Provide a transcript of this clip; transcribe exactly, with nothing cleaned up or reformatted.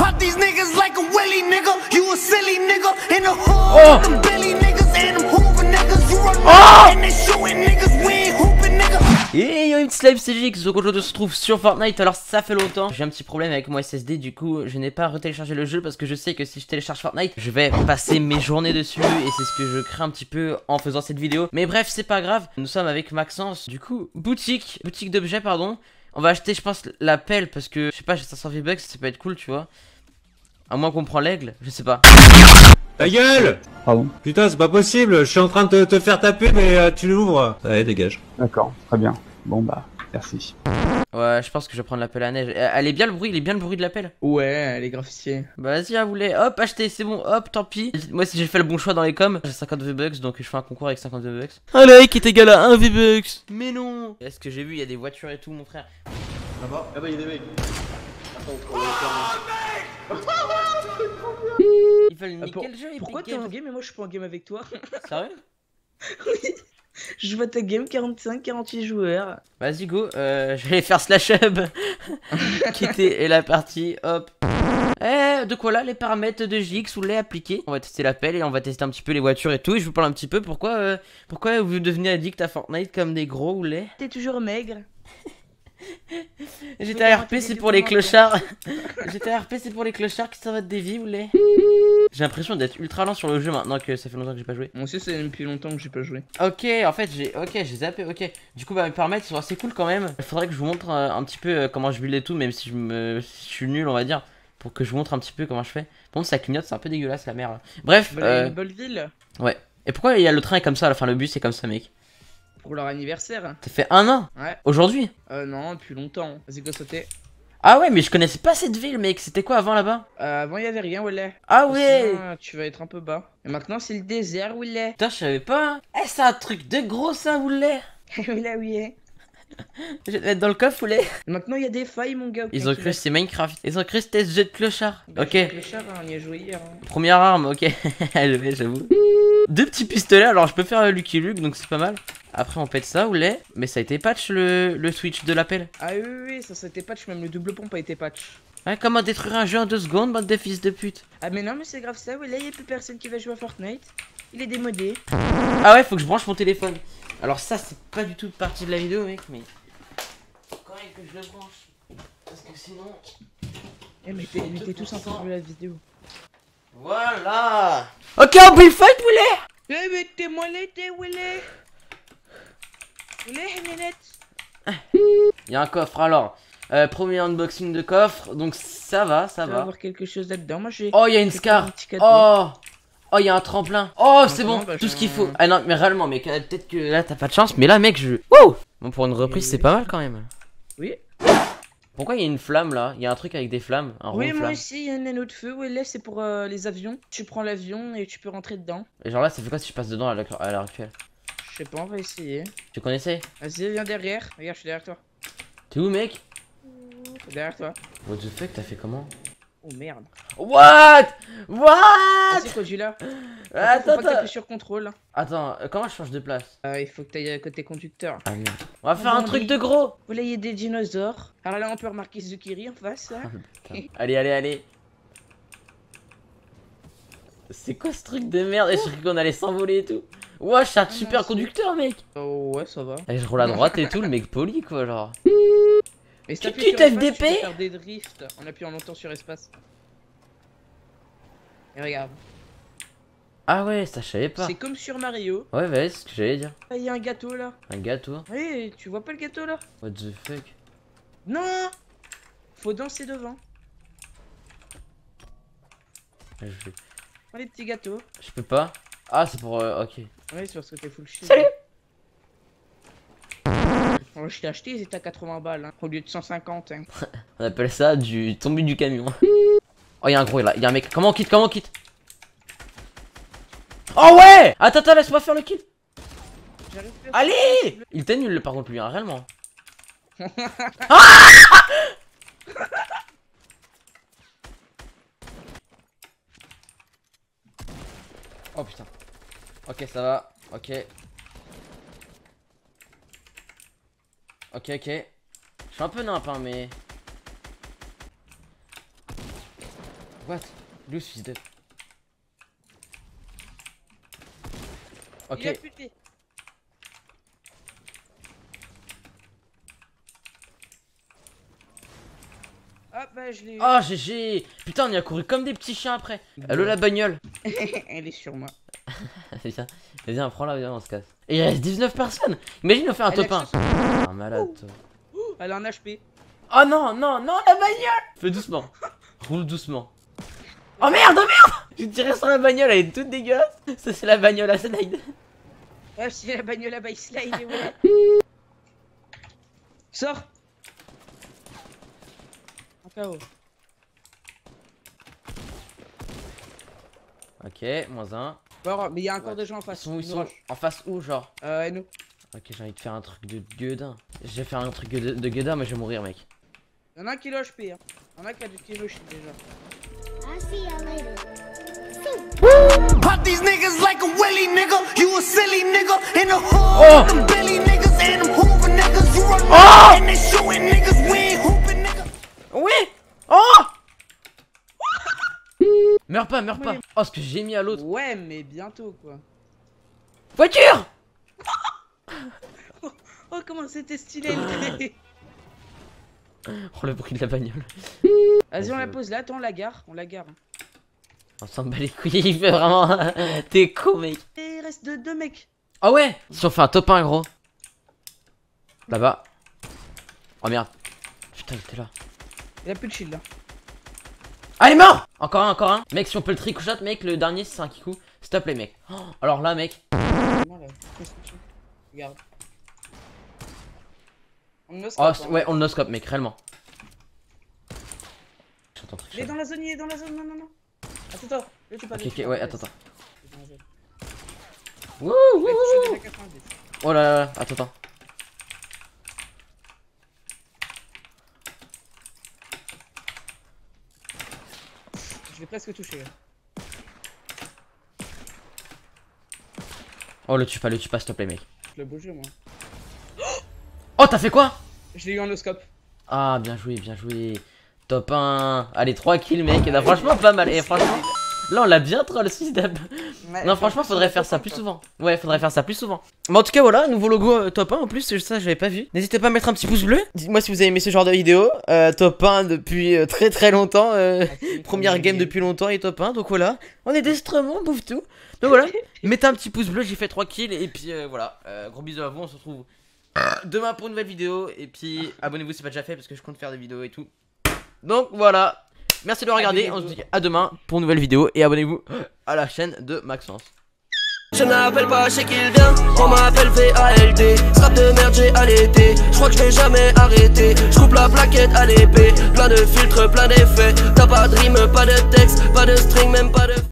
Pop these niggas like a willy nigga. You a silly nigga in the hood. Them Billy niggas and them Hoover niggas. You run and they shooting niggas. We ain't hooping niggas. Et yo, it's Live C G X, donc aujourd'hui on se retrouve sur Fortnite. Alors ça fait longtemps, j'ai un petit problème avec mon S S D, du coup je n'ai pas retéléchargé le jeu parce que je sais que si je télécharge Fortnite, je vais passer mes journées dessus et c'est ce que je crains un petit peu en faisant cette vidéo. Mais bref, c'est pas grave, nous sommes avec Maxence, du coup, boutique, boutique d'objets pardon. On va acheter je pense la pelle parce que, je sais pas, j'ai cinq cents V-Bucks, ça peut être cool tu vois. À moins qu'on prend l'aigle, je sais pas. Ta gueule! Pardon? Putain, c'est pas possible, je suis en train de te, te faire taper, mais euh, tu l'ouvres. Allez, dégage. D'accord, très bien. Bon bah, merci. Ouais, je pense que je vais prendre la pelle à neige. Elle est bien le bruit, il est bien le bruit de la pelle. Ouais, elle est graphifiée. Bah vas-y, à vous les. Hop, achetez, c'est bon, hop, tant pis. Moi, si j'ai fait le bon choix dans les coms, j'ai cinquante V-Bucks, donc je fais un concours avec cinquante V-Bucks. Un like est égal à un V-Bucks. Mais non. Est-ce que j'ai vu, il y a des voitures et tout, mon frère. Là-bas, là-bas, il y a des mecs. Ils veulent niquer pour... le jeu, Pourquoi t'es en game et moi je suis pas en game avec toi? Sérieux? Oui. Je vois ta game quarante-cinq quarante-huit joueurs. Vas-y, go, euh, je vais faire slash hub. Quitter et la partie, hop. Eh, de quoi là, les paramètres de J X, vous les appliquer. On va tester l'appel et on va tester un petit peu les voitures et tout. Et je vous parle un petit peu pourquoi, euh, pourquoi vous devenez addict à Fortnite comme des gros ou les. T'es toujours maigre. G T A R P c'est pour les clochards. G T A R P c'est pour les clochards qui s'arrêtent des vies ou les. J'ai l'impression d'être ultra lent sur le jeu maintenant que ça fait longtemps que j'ai pas joué. Moi aussi c'est depuis longtemps que j'ai pas joué. Ok, en fait j'ai ok j'ai zappé, ok. Du coup bah mes paramètres sont assez cool quand même. Il faudrait que je vous montre euh, un petit peu euh, comment je build et tout, même si je me si je suis nul on va dire. Pour que je vous montre un petit peu comment je fais. Bon ça clignote, c'est un peu dégueulasse la merde. Bref. Bah, euh... une belle ville. Ouais. Et pourquoi il y a le train est comme ça, enfin le bus c'est comme ça mec? Pour leur anniversaire. Ça fait un an? Ouais. Aujourd'hui? Euh non, depuis longtemps. Vas-y go sauter. Ah ouais mais je connaissais pas cette ville mec, c'était quoi avant là-bas? Euh, avant il y avait rien Wallet. Ah ouais. Sinon, tu vas être un peu bas. Et maintenant c'est le désert Wallet. Putain je savais pas. Eh c'est un truc de gros ça vous l'êtes. Wallet oui. Je vais te mettre dans le coffre ou les. Maintenant il y a des failles mon gars. Ils ont cru que c'est Minecraft. Ils ont cru que c'était ce jeu de clochard. Bah, ok. Clochard, hein, on y a joué hier. Hein. Première arme, ok. J'avoue. Deux petits pistolets, alors je peux faire Lucky Luke donc c'est pas mal. Après on pète ça ou les. Mais ça a été patch le, le switch de l'appel. Ah oui oui, oui ça c'était patch, même le double pompe a été patch. Ouais, comment détruire un jeu en deux secondes, bande de fils de pute. Ah mais non mais c'est grave ça, ouais, là y'a plus personne qui va jouer à Fortnite. Il est démodé. Ah ouais faut que je branche mon téléphone. Alors ça c'est pas du tout partie de la vidéo mec mais. Correct que je le branche. Parce que sinon. Eh mais t'es tous en train de la vidéo. Voilà. Ok on build fight Willy. Eh mais t'es moi l'été Willy. Willy Jiménez. Il y a un coffre alors. Euh, premier unboxing de coffre, donc ça va, ça va. va. avoir quelque chose là-dedans, moi j'ai. Oh, il y a une scar. Oh, oh, il y a un tremplin. Oh, c'est bon, bah, tout ce qu'il faut. Ah non, mais réellement, mec, peut-être que là t'as pas de chance, mais là, mec, je. Wow. Bon, pour une reprise, c'est pas mal quand même. Oui. Pourquoi il y a une flamme là? Il y a un truc avec des flammes. Un oui, moi flamme. aussi, il y a un anneau de feu. Ouais, là, c'est pour euh, les avions. Tu prends l'avion et tu peux rentrer dedans. Et genre là, ça fait quoi si je passe dedans à l'heure actuelle? Je sais pas, on va essayer. Tu connaissais? Vas-y, viens derrière. Regarde, je suis derrière toi. T'es où, mec? Derrière toi. What the fuck, t'as fait comment? Oh merde. What? What? C'est quoi, du là? Attends, faut pas t'appuyer sur contrôle. Attends, euh, comment je change de place? Euh, il faut que t'ailles à côté conducteur. Ah merde. On va faire un truc de gros. Vous là, il y a des dinosaures. Alors là, on peut remarquer Zukiri en face, là. Allez, allez, allez. C'est quoi ce truc de merde? Et je croyais qu'on allait s'envoler et tout. Ouais, je suis un super conducteur, mec. Oh, ouais, ça va. Et je roule à droite et tout, le mec poli, quoi, genre. Mais si Tu t'appuies sur F D P? espace, tu peux faire des drifts en appuyant longtemps sur espace. Et regarde. Ah ouais, ça je savais pas. C'est comme sur Mario. Ouais, bah, c'est ce que j'allais dire. Il y a un gâteau là. Un gâteau? Oui, tu vois pas le gâteau là? What the fuck? Non! Faut danser devant. Je... Prends les petits gâteaux. je peux pas. Ah, c'est pour. Euh, ok. Oui, c'est parce que t'es full shield. Salut! Oh, je t'ai acheté, ils étaient à quatre-vingts balles hein, au lieu de cent cinquante. Hein. On appelle ça du tombé du camion. Oh, y'a un gros là, y'a un mec. Comment on quitte? Comment on quitte? Oh ouais! Attends, attends, laisse-moi faire le kill. Allez! Il était nul par contre lui, hein, réellement. Ah! Oh putain. Ok, ça va. Ok. Ok, ok. Je suis un peu nimp, hein, mais... What? Lui fils de... Ok. Il a plus de vie. Ah bah je l'ai eu. Oh G G. Putain on y a couru comme des petits chiens après. Allo la bagnole. Elle est sur moi. Viens, viens, prends-la, viens, on se casse. Et il reste dix-neuf personnes. Imagine on fait un Elle a top un. chassé. Un malade toi. Elle a un H P. Oh non, non, non, la bagnole. Fais doucement. Roule doucement. Oh merde, oh merde. J'ai tiré sur la bagnole, elle est toute dégueulasse. Ça c'est la bagnole à slide. Ouais, si la bagnole là-bas, il slide et ouais. Sors. En K O. Ok, moins un. Bon, mais il y a encore Ouais. des gens en Ils face. sont où, ils Nous sont rush. en face où genre? Euh, nous. Ok, j'ai envie de faire un truc de gueudin. Je vais faire un truc de, de gueudin, mais je vais mourir, mec. Il y en a un qui est H P. Hein. Il y en a qui a du kilo shit déjà. I'll see y'all later. Pop these niggas like a willy nigga. You a silly nigga in the hood. Oh. Them Billy niggas and them Hoover niggas. You run Oh. and they shooting niggas. We ain't hooping nigga. Oui. Oh. Meurs pas, meurs pas. Oh, ce que j'ai mis à l'autre. Ouais, mais bientôt quoi. Voiture. Oh, comment c'était stylé le Oh, le bruit de la bagnole. Vas-y, on la pose là, attends, on la gare. On la gare. On s'en bat les couilles, il fait vraiment... T'es con, mec. Et il reste deux, deux mecs. Ah ouais. Si on fait un top un, gros. Là-bas. Oh merde. Putain, il était là. Il a plus de shield là. Ah, il est mort. Encore un, encore un. Mec, si on peut le trick-shot, mec, le dernier, c'est un kikou. Stop les mecs. Oh, alors là, mec. Non, là. Regarde. On no Oh, scope, hein. ouais, on le no-scope, mec, réellement. J'entends Il est trick-shot. dans la zone, il est dans la zone, non, non, non. Attends, attends. Là, tu pas Ok, de- ok, tu ouais, pas attends, de- attends. Il est dans la zone. Wouh, Ouais, wouh, touche wouh. déjà quatre-vingt-dix. Oh là là là, attends, attends. Je l'ai presque touché. Là. Oh, le tue pas, le tue pas, s'il te plaît, mec. Je l'ai bougé, moi. Oh, t'as fait quoi? Je l'ai eu en no scope. Ah, bien joué, bien joué. Top un. Allez, trois kills, mec. Et là, franchement, pas mal. Et franchement, là, on l'a bien troll, six dab. Non, franchement, faudrait faire ça plus souvent. Ouais, faudrait faire ça plus souvent. Mais en tout cas, voilà, nouveau logo euh, top un. En plus, ça, j'avais pas vu. N'hésitez pas à mettre un petit pouce bleu. Dites-moi si vous avez aimé ce genre de vidéo. Euh, top un depuis euh, très très longtemps. Euh, première game depuis longtemps et top un. Donc voilà, on est destrement, on bouffe tout. Donc voilà, mettez un petit pouce bleu. J'ai fait trois kills. Et puis euh, voilà, euh, gros bisous à vous. On se retrouve demain pour une nouvelle vidéo. Et puis abonnez-vous si c'est pas déjà fait parce que je compte faire des vidéos et tout. Donc voilà. Merci de regarder, on se dit à demain pour une nouvelle vidéo et abonnez-vous à la chaîne de Maxence. Je n'appelle pas, je sais qu'il vient, on m'appelle V A L D. Strap de merde j'ai allaité, je crois que je vais jamais arrêter. Je coupe la plaquette à l'épée, plein de filtres, plein d'effets. T'as pas de rime, pas de texte, pas de string, même pas de...